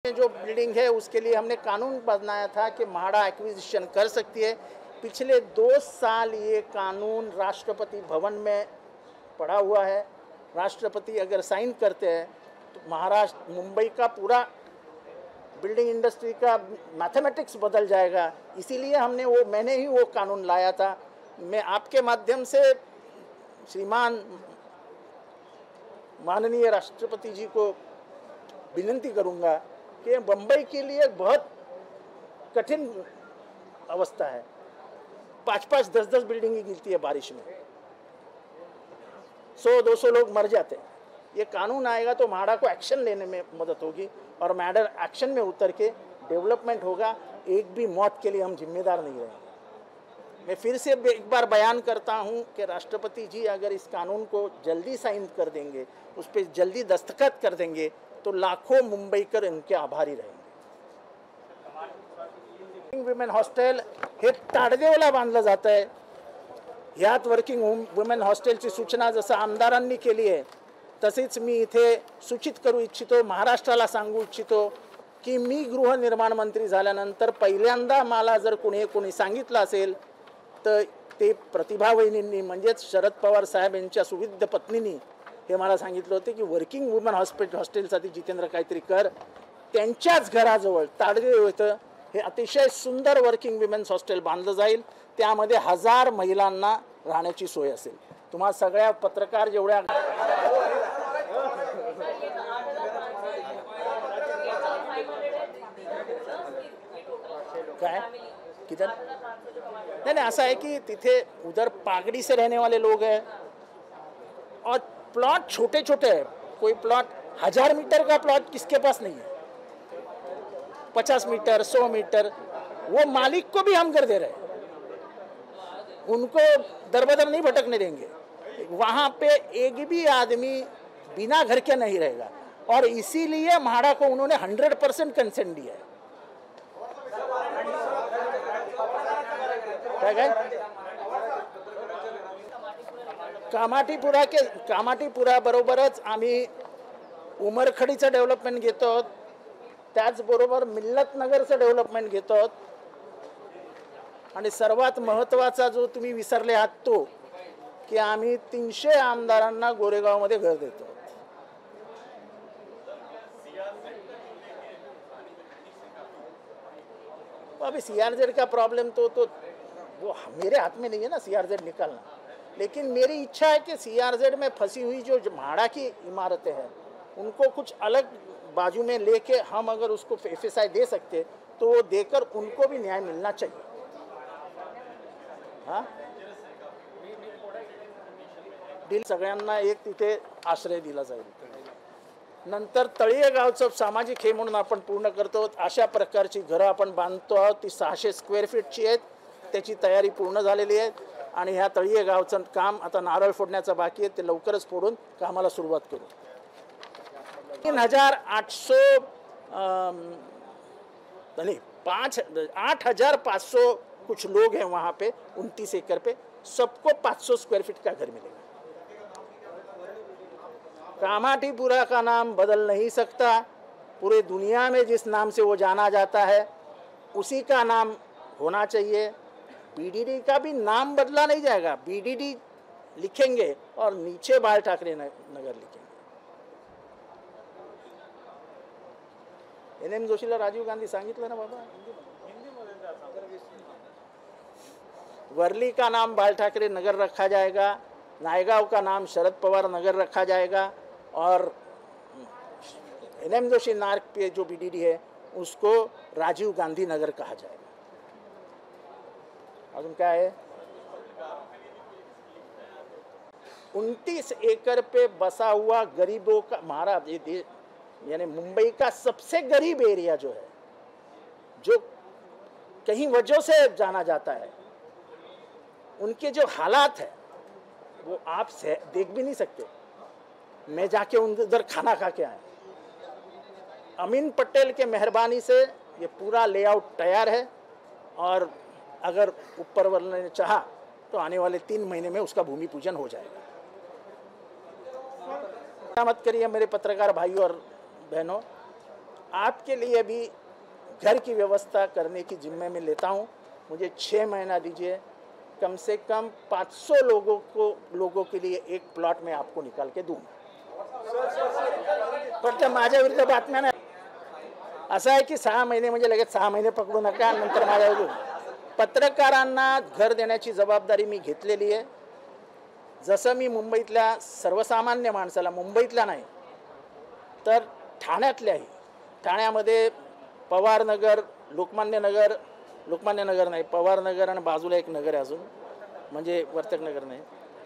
जो बिल्डिंग है उसके लिए हमने कानून बनाया था कि म्हाडा एक्विजिशन कर सकती है। पिछले 2 साल ये कानून राष्ट्रपति भवन में पड़ा हुआ है। राष्ट्रपति अगर साइन करते हैं तो महाराष्ट्र मुंबई का पूरा बिल्डिंग इंडस्ट्री का मैथमेटिक्स बदल जाएगा। इसीलिए मैंने ही वो कानून लाया था। मैं आपके माध्यम से श्रीमान माननीय राष्ट्रपति जी को विनती करूंगा कि मुंबई के लिए बहुत कठिन अवस्था है। 5-5, 10-10 बिल्डिंगें गिरती है बारिश में, 100-200 लोग मर जाते हैं। ये कानून आएगा तो म्हाडा को एक्शन लेने में मदद होगी और म्हाडा एक्शन में उतर के डेवलपमेंट होगा। एक भी मौत के लिए हम जिम्मेदार नहीं रहेंगे। मैं फिर से एक बार बयान करता हूं कि राष्ट्रपति जी अगर इस कानून को जल्दी साइन कर देंगे, उस पर जल्दी दस्तखत कर देंगे तो लाखों मुंबईकर इनके आभारी रहेंगे। विमेन हॉस्टेल हे ताडदेवला बांधलं जात आहे। ह्यात वर्किंग वुमेन हॉस्टेलची सूचना जसं आमदारांनी केली आहे तसेच मी इथे सूचित करू इच्छितो, महाराष्ट्राला सांगू इच्छितो की मी गृहनिर्माण मंत्री झाल्यानंतर पहिल्यांदा मला जर कोणी सांगितलं असेल तर ते प्रतिभा वहिनींनी म्हणजेच शरद पवार साहेब यांच्या सुविद्य पत्नींनी हे मला सांगितलं होते की वर्किंग वुमन हॉस्टेलसाठी जितेंद्र काहीतरी कर। त्यांच्याच घराजवळ ताडदेव इथं हे अतिशय सुंदर वर्किंग विमेन्स हॉस्टेल बांधलं जाईल। त्यामध्ये 1000 महिलांना राहण्याची सोय असेल। तुम्हा सगळ्या पत्रकार जेवढ्या काय किधर नहीं ऐसा है कि तिथे उधर पागड़ी से रहने वाले लोग हैं और प्लॉट छोटे छोटे हैं। कोई प्लॉट 1000 मीटर का प्लॉट किसके पास नहीं है, 50 मीटर 100 मीटर, वो मालिक को भी हम कर दे रहे हैं। उनको दरबदर नहीं भटकने देंगे। वहाँ पे एक भी आदमी बिना घर के नहीं रहेगा और इसीलिए म्हाडा को उन्होंने 100% कंसेंट दिया है। कामाठीपुरा बरोबरच आम्ही उमरखडीचं डेव्हलपमेंट घेतो, त्याचबरोबर मिल्लतनगरचं डेव्हलपमेंट घेतो आणि सर्वात महत्त्वाचा जो तुम्ही विसरले आहात तो की आम्ही 300 आमदारांना गोरेगावमध्ये घर देतो। अभी सीआरजेड का प्रॉब्लम तो वो मेरे हाथ में नहीं है ना सीआरजेड निकालना, लेकिन मेरी इच्छा है कि सीआरजेड में फंसी हुई जो म्हाडा की इमारतें हैं उनको कुछ अलग बाजू में लेके हम अगर उसको एफएसआई दे सकते तो वो देकर उनको भी न्याय मिलना चाहिए। हाँ डील सगळ्यांना एक तिथे आश्रय दिला जाईल। नंतर तळीयगावचं सामाजिक हे म्हणून आपण पूर्ण करतो अशा प्रकारची घरं आपण बांधतो आहोत। ती 600 स्क्वेअर फीटची आहेत, त्याची तयारी पूर्ण झालेली आहे आणि ह्या तळीयगावचं काम आता नारळ फोडण्याचं बाकी आहे, ते लवकरच फोडून कामाला सुरुवात करू। 8,500 कुछ लोग हैं वहाँ पे 29 एकड़ पे, सबको 500 स्क्वायर फीट का घर मिलेगा। कामाठीपुरा का नाम बदल नहीं सकता, पूरे दुनिया में जिस नाम से वो जाना जाता है उसी का नाम होना चाहिए। बीडीडी का भी नाम बदला नहीं जाएगा, बीडीडी लिखेंगे और नीचे बाल ठाकरे नगर लिखेंगे। एनएम जोशीला राजीव गांधी सांगितलं ना बाबा, वर्ली का नाम बाल ठाकरे नगर रखा जाएगा, नायगांव का नाम शरद पवार नगर रखा जाएगा और एनएम जोशी मार्ग पे जो बीडीडी है उसको राजीव गांधी नगर कहा जाएगा। अजून क्या है, 29 एकड़ पे बसा हुआ गरीबों का महाराज ये यानी मुंबई का सबसे गरीब एरिया जो है, जो कहीं वजह से जाना जाता है, उनके जो हालात है वो आप देख भी नहीं सकते। मैं जाके उधर खाना खा के आया। अमीन पटेल के मेहरबानी से ये पूरा लेआउट तैयार है और अगर ऊपर वाले ने चाहा तो आने वाले 3 महीने में उसका भूमि पूजन हो जाएगा। मत करिए मेरे पत्रकार भाइयों और बहनों, आपके लिए भी घर की व्यवस्था करने की जिम्मे मैं लेता हूँ। मुझे 6 महीना दीजिए, कम से कम 500 लोगों के लिए एक प्लॉट में आपको निकाल के दूंगा। पण त्या माझ्या विरुद्ध बातम्या नाही। असं आहे की 6 महिने म्हणजे लगेच 6 महिने पकडू नका, नंतर माझ्या विरुद्ध। पत्रकारांना घर देण्याची जबाबदारी मी घेतलेली आहे। जसं मी मुंबईतल्या सर्वसामान्य माणसाला, मुंबईतला नाही तर ठाण्यातल्याही, ठाण्यामध्ये पवारनगर, लोकमान्य नगर नाही, पवारनगर आणि बाजूला एक नगर आहे अजून, म्हणजे वर्तक नगर नाही,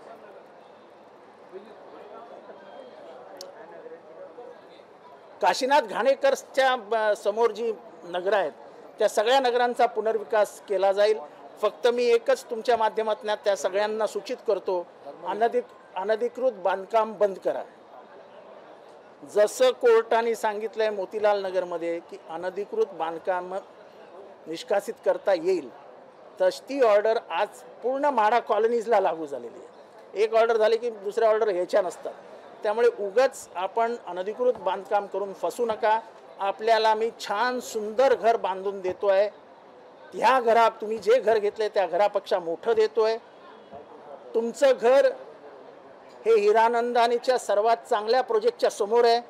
काशीनाथ घाणेकरच्या समोर जी नगरं आहेत त्या सगळ्या नगरांचा पुनर्विकास केला जाईल। फक्त मी एकच तुमच्या माध्यमातून त्या सगळ्यांना सूचित करतो, अनधिकृत बांधकाम बंद करा। जसं कोर्टाने सांगितलंय मोतीलाल नगरमध्ये की अनधिकृत बांधकाम निष्कासित करता येईल, तशी ती ऑर्डर आज पूर्ण म्हाडा कॉलनीजला लागू झालेली आहे। एक ऑर्डर झाली की दुसऱ्या ऑर्डर ह्याच्या नसतात। त्यामुळे उगाच आपण अनधिकृत बांधकाम करून फसू नका। आपल्याला मी छान सुंदर घर बांधून देतोय। ह्या घरात तुम्ही जे घर घेतले त्या घरापेक्षा मोठं देतोय। तुमचं घर हे हिरानंदानीच्या सर्वात चांगल्या प्रोजेक्टच्या समोर आहे।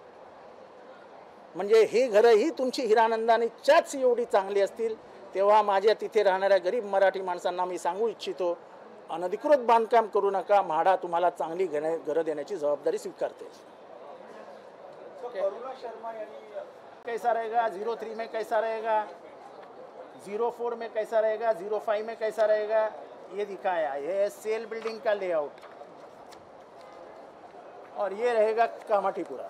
म्हणजे ही घरही तुमची हिरानंदानीच्याच एवढी चांगली असतील, तेव्हा माझ्या तिथे राहणाऱ्या गरीब मराठी माणसांना मी सांगू इच्छितो, अनधिकृत बांधकाम करू नका। म्हाडा तुम्हाला चांगली घरं देण्याची जबाबदारी स्वीकारते। करुणा शर्मा यांनी कैसा रहेगा, 03 में कैसा रहेगा, 04 में कैसा रहेगा, 05 में कैसा रहेगा, ये दिखाया। ये सेल बिल्डिंग का लेआउट, और ये रहेगा कामाठीपुरा।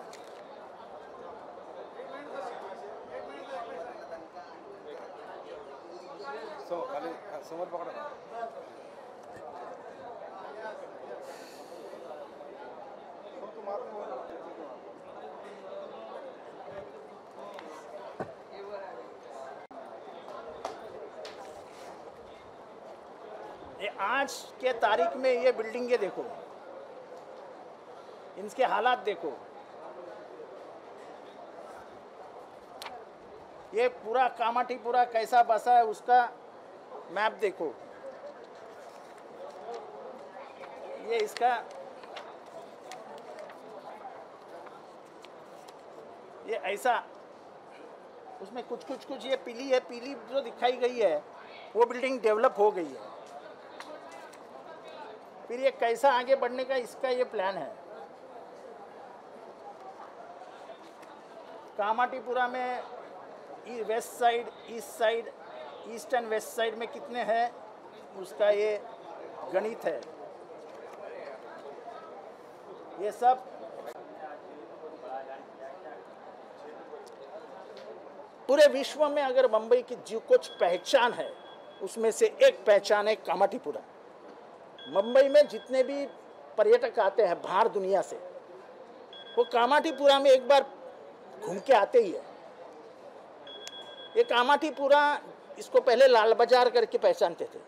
समोर पकडा। ये आज के तारीख में ये बिल्डिंगें देखो, इनके हालात देखो। ये पूरा कामाठीपुरा कैसा बसा है उसका मैप देखो। ये इसका ये ऐसा, उसमें कुछ ये पीली जो दिखाई गई है वो बिल्डिंग डेवलप हो गई है। फिर ये कैसा आगे बढ़ने का इसका ये प्लान है। कामाठीपुरा में west side, east side, east and west side में कितने हैं उसका ये गणित है। ये सब पूरे विश्व में अगर मुंबई की जो कुछ पहचान है उसमें से एक पहचान है कामाठीपुरा। मुंबई में जितने भी पर्यटक आते हैं बाहर दुनिया से, वो कामाठीपुरा में एक बार घूम के आते ही है। ये कामाठीपुरा, इसको पहले लाल बाजार करके पहचानते थे।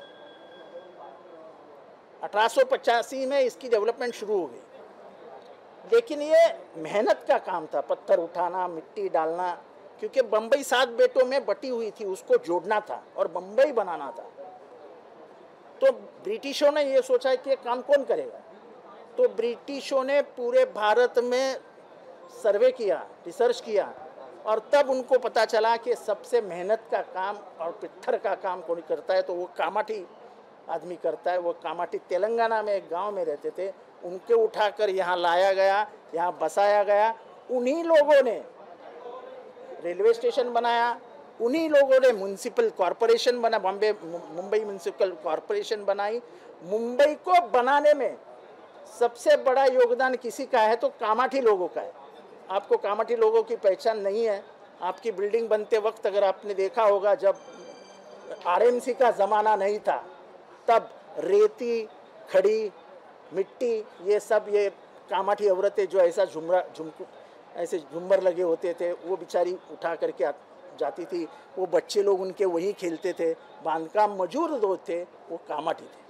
1885 में इसकी डेवलपमेंट शुरू हो गई, लेकिन ये मेहनत का काम था, पत्थर उठाना, मिट्टी डालना, क्योंकि बम्बई 7 बेटों में बटी हुई थी, उसको जोड़ना था और बम्बई बनाना था। तो ब्रिटिशों ने ये सोचा कि ये काम कौन करेगा, तो ब्रिटिशों ने पूरे भारत में सर्वे किया, रिसर्च किया, और तब उनको पता चला कि सबसे मेहनत का काम और पत्थर का काम कौन करता है, तो वो कामाठी आदमी करता है। वो कामाठी तेलंगाना में एक गांव में रहते थे, उनके उठाकर यहाँ लाया गया, यहाँ बसाया गया। उन्हीं लोगों ने रेलवे स्टेशन बनाया, उन्हीं लोगों ने म्यूनिसिपल कॉरपोरेशन बना, मुंबई म्यूनिसिपल कॉरपोरेशन बनाई। मुंबई को बनाने में सबसे बड़ा योगदान किसी का है तो कामाठी लोगों का है। आपको कामाठी लोगों की पहचान नहीं है। आपकी बिल्डिंग बनते वक्त अगर आपने देखा होगा, जब आरएमसी का ज़माना नहीं था, तब रेती, खड़ी, मिट्टी, ये सब ये कामाठी औरतें जो ऐसा ऐसे झुम्बर लगे होते थे, वो बेचारी उठा करके जाती थी। वो बच्चे लोग उनके वहीं खेलते थे। बांधकाम मजूर जो थे वो कामाठी थे।